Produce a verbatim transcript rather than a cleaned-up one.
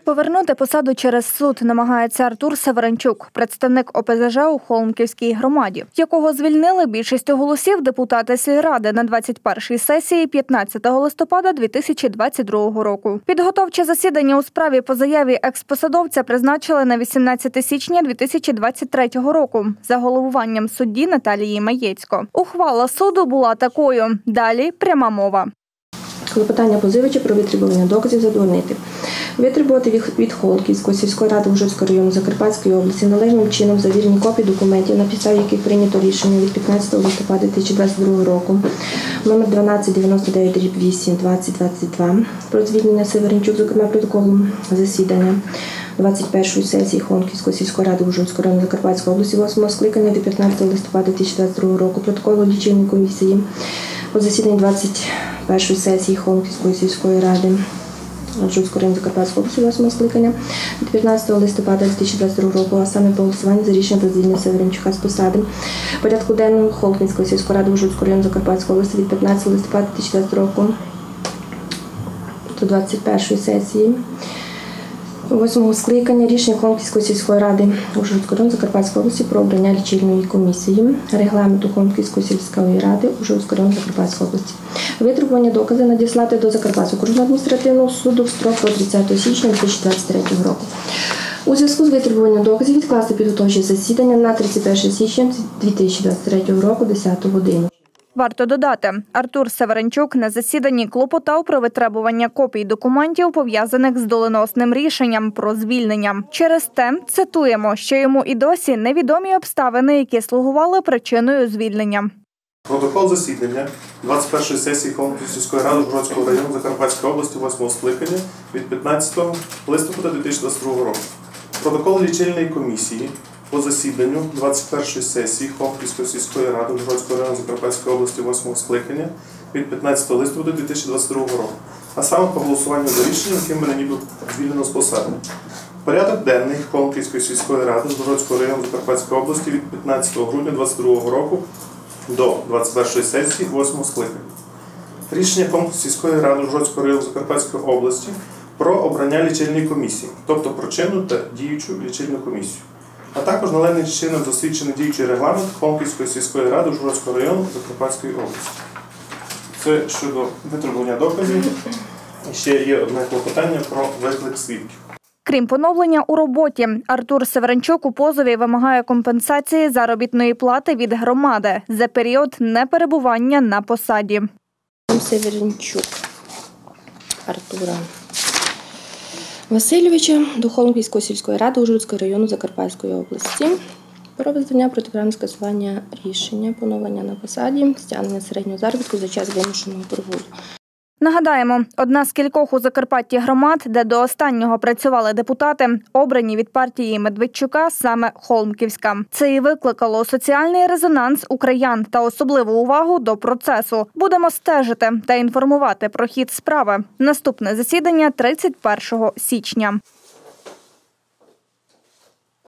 Повернути посаду через суд намагається Артур Северенчук, представник О Пе Зе Же у Холмківській громаді, якого звільнили більшістю голосів депутати сільради на двадцять першій сесії п'ятнадцятого листопада дві тисячі двадцять другого року. Підготовче засідання у справі по заяві експосадовця призначили на вісімнадцяте січня дві тисячі двадцять третього року за головуванням судді Наталії Маєцько. Ухвала суду була такою. Далі пряма мова. Клопотання позивача про витребування доказів задовольнити. Витребувати від Холмківської сільської ради Ужгородського району Закарпатської області належним чином завірені копії документів, на підставі яких прийнято рішення від п'ятнадцятого листопада дві тисячі двадцять другого року номер дванадцять дев'яносто дев'ять вісім двадцять двадцять два про звільнення Северенчук, зокрема протоколом засідання двадцять першої сесії Холмківської сільської ради Ужгородського району Закарпатської області восьмого скликання від п'ятнадцятого листопада дві тисячі двадцять другого року, протоколу лічильної комісії по засіданні двадцять першої сесії Холмківської сільської ради Ужгородського району Закарпатської області восьмого скликання від п'ятнадцятого листопада дві тисячі двадцять другого року, а саме по голосуванню за рішення про звільнення Северенчука з посади. Порядку денного Холмківської сільської ради Ужгородського району Закарпатської області від п'ятнадцятого листопада дві тисячі двадцять року до двадцять першої сесії восьмого скликання рішення Холмківської сільської ради Ужгородського району Закарпатської області про обрання лічильної комісії регламенту Холмківської сільської ради Ужгородського району Закарпатської області. Витребування доказів надіслати до Закарпатського окружного адміністративного суду в строк до тридцятого січня дві тисячі двадцять третього року. У зв'язку з витребуванням доказів відкласти підготовче засідання на тридцять перше січня дві тисячі двадцять третього року десяту годину. Варто додати, Артур Северенчук на засіданні клопотав про витребування копій документів, пов'язаних з доленосним рішенням про звільнення. Через те, цитуємо, що йому і досі невідомі обставини, які слугували причиною звільнення. Протокол засідання двадцять першої сесії Холмківської сільської ради Ужгородського району Закарпатської області восьмого скликання від п'ятнадцятого листопада дві тисячі двадцять другого року. Протокол лічильної комісії по засіданню двадцять першої сесії Холмківської сільської ради Ужгородського району Закарпатської області восьмого скликання від п'ятнадцятого листопада дві тисячі двадцять другого року, а саме по голосуванню за рішенням, яким мене ніби звільнено з посади. Порядок денний Холмківської сільської ради Ужгородського району Закарпатської області від п'ятнадцятого грудня дві тисячі двадцять другого року до двадцять першої сесії восьмого скликання. Рішення Холмківської сільської ради Ужгородського району Закарпатської області про обрання лічильної комісії, тобто про чинну та діючу лічильну комісію, а також належним чином засвідчений діючий регламент Холмківської сільської ради Ужгородського району Закарпатської області. Це щодо витребування доказів. І ще є одне клопотання про виклик свідків. Крім поновлення у роботі, Артур Северенчук у позові вимагає компенсації заробітної плати від громади за період неперебування на посаді. Северенчук Артура Васильовича до Холмківської сільської ради Ужгородського району Закарпатської області про визнання протиправного скасування рішення поновлення на посаді, стягнення середнього заробітку за час вимушеного прогулу. Нагадаємо, одна з кількох у Закарпатті громад, де до останнього працювали депутати, обрані від партії Медведчука саме Холмківська. Це і викликало соціальний резонанс у краян та особливу увагу до процесу. Будемо стежити та інформувати про хід справи. Наступне засідання тридцять першого січня.